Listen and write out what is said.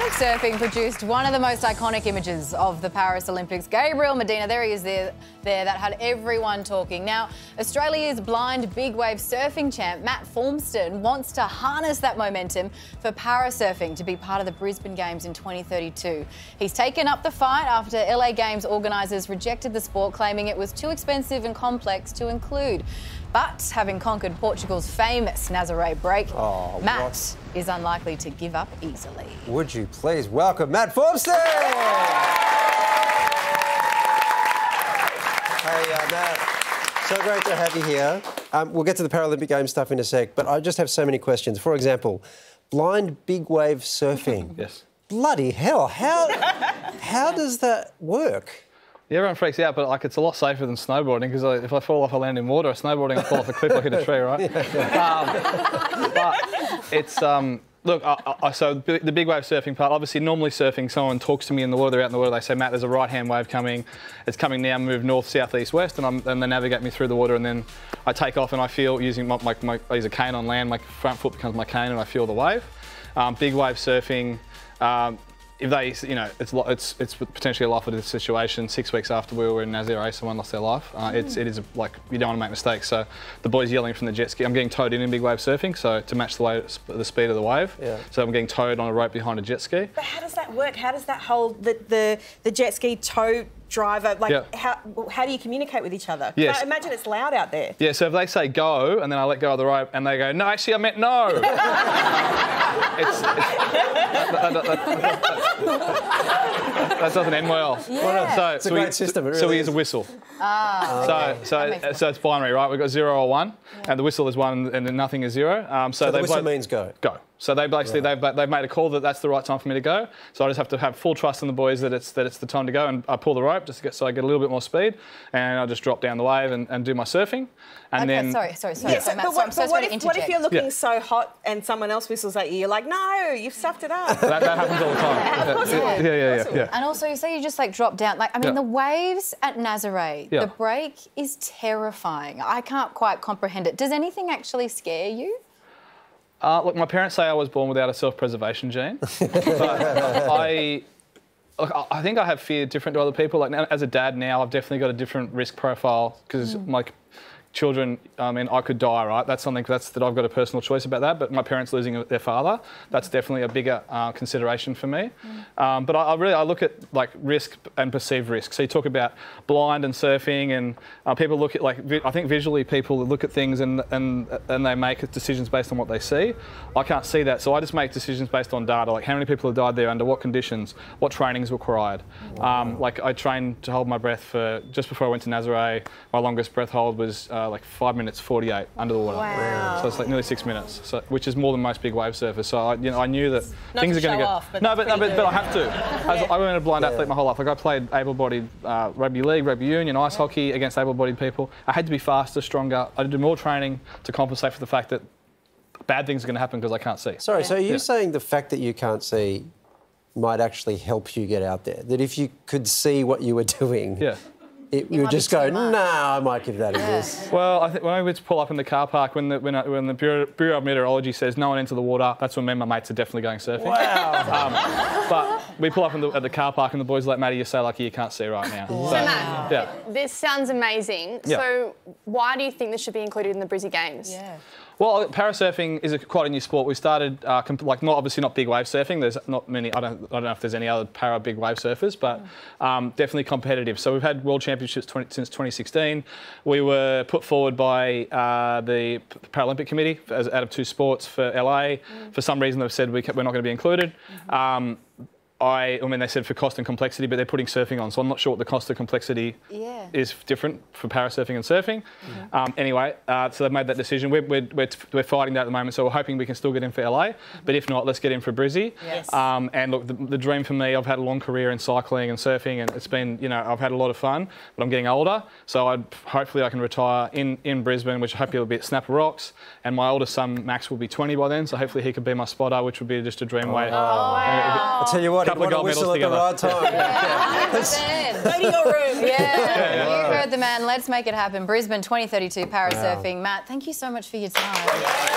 surfing produced one of the most iconic images of the Paris Olympics. Gabriel Medina, there he is there that had everyone talking. Now, Australia's blind big wave surfing champ, Matt Formston, wants to harness that momentum for parasurfing to be part of the Brisbane Games in 2032. He's taken up the fight after LA Games organisers rejected the sport, claiming it was too expensive and complex to include. But having conquered Portugal's famous Nazaré break, Matt is unlikely to give up easily. Would you please welcome Matt Formston? Hey, Matt. So great to have you here. We'll get to the Paralympic Games stuff in a sec, but I just have so many questions. For example, blind big wave surfing. Yes. Bloody hell, how does that work? Yeah, everyone freaks out, but like it's a lot safer than snowboarding because if I fall off, I land in water. Snowboarding, I fall off a cliff, I hit a tree, right? But it's look. So the big wave surfing part. Obviously, normally surfing, someone talks to me in the water. They're out in the water. They say, Matt, there's a right-hand wave coming. It's coming now. Move north, south, east, west, and they navigate me through the water. And then I take off, and I feel using I use a cane on land. My front foot becomes my cane, and I feel the wave. Big wave surfing. If they, it's potentially a life or death situation. 6 weeks after we were in Nazaré, someone lost their life. It is like, you don't want to make mistakes. So the boys yelling from the jet ski. I'm getting towed in big wave surfing, so to match the speed of the wave. Yeah. So I'm getting towed on a rope behind a jet ski. But how does that work? How does that hold the jet ski tow driver? Like, how do you communicate with each other? Yes. I imagine it's loud out there. Yeah, so if they say go, and then I let go of the rope, and they go, no, actually, I meant no. That doesn't end well. Yeah. It's a great system. It really so we use a whistle. So it's binary, right? We've got 0 or 1, and the whistle is 1, and then nothing is 0. So the whistle means go. Go. So they basically they've made a call that that's the right time for me to go. So I just have to have full trust in the boys that it's the time to go, and I pull the rope so I get a little bit more speed, and I just drop down the wave and do my surfing. And then sorry, Yes, Matt, but what if you're looking so hot and someone else whistles at you? You're like, no, you've sucked it up. that happens all the time. Yeah. And also, you say you just like drop down. Like, I mean, the waves at Nazaré, the break is terrifying. I can't quite comprehend it. Does anything actually scare you? Look, my parents say I was born without a self-preservation gene, but I think I have fear different to other people. Like, as a dad now, I've definitely got a different risk profile because like children, I mean, I could die, right? That's something that I've got a personal choice about that. But my parents losing their father, that's definitely a bigger consideration for me. But I look at like risk and perceived risk. So you talk about blind and surfing, and people look at I think visually people look at things and they make decisions based on what they see. I can't see that, so I just make decisions based on data, like how many people have died there, under what conditions, what training is required. Like I trained to hold my breath for just before I went to Nazaré. My longest breath hold was like 5 minutes 48 under the water. Wow. So it's like nearly 6 minutes, which is more than most big wave surfers. So I knew that things are going to go. Off, but but I have to. I went a blind athlete my whole life. Like I played able-bodied rugby league, rugby union, ice hockey against able-bodied people. I had to be faster, stronger. I had to do more training to compensate for the fact that bad things are going to happen because I can't see. Sorry, so you're saying the fact that you can't see might actually help you get out there? That if you could see what you were doing... Yeah. You would just go, nah, I might give that a miss. Well, I think when I went to pull up in the car park, when the Bureau of Meteorology says no one enter the water, that's when me and my mates are definitely going surfing. Wow. But we pull up at the car park and the boys are like, Matty, you're so lucky you can't see right now. Wow. So Matt, this sounds amazing. Yeah. So why do you think this should be included in the Brisbane Games? Yeah. Well, parasurfing is quite a new sport. We started, obviously not big wave surfing. There's not many. I don't know if there's any other para big wave surfers, but definitely competitive. So we've had world championships since 2016. We were put forward by the Paralympic Committee out of 2 sports for LA. For some reason, they've said we're not going to be included. I mean, they said for cost and complexity, but they're putting surfing on, so I'm not sure what the cost of complexity is different for parasurfing and surfing. Anyway, so they've made that decision. We're fighting that at the moment, so we're hoping we can still get in for LA, but if not, let's get in for Brizzy. Yes. And look, the dream for me, I've had a long career in cycling and surfing, and it's been, I've had a lot of fun, but I'm getting older, so hopefully I can retire in Brisbane, which I hope will be at Snapper Rocks, and my oldest son, Max, will be 20 by then, so hopefully he could be my spotter, which would be just a dream way. Wow. I'll tell you what, couple of gold medals together. At the right time. 100%. Go to your room. You heard the man. Let's make it happen. Brisbane 2032 parasurfing. Matt, thank you so much for your time.